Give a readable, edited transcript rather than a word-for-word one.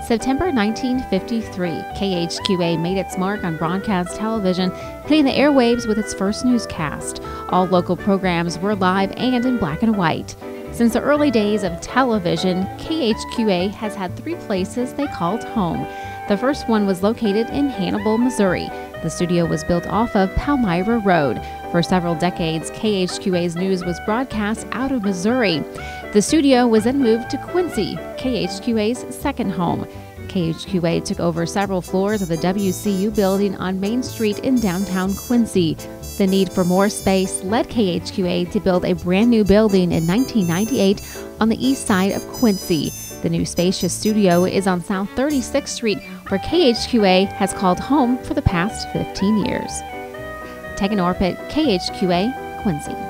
September 1953, KHQA made its mark on broadcast television, hitting the airwaves with its first newscast. All local programs were live and in black and white. Since the early days of television, KHQA has had three places they called home. The first one was located in Hannibal, Missouri. The studio was built off of Palmyra Road. For several decades, KHQA's news was broadcast out of Missouri. The studio was then moved to Quincy, KHQA's second home. KHQA took over several floors of the WCU building on Main Street in downtown Quincy. The need for more space led KHQA to build a brand new building in 1998 on the east side of Quincy. The new spacious studio is on South 36th Street, where KHQA has called home for the past 15 years. Tegan Orpit, KHQA, Quincy.